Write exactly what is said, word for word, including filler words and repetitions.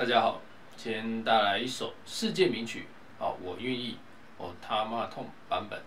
大家好，今天带来一首世界名曲，好，我愿意，哦他妈痛版本。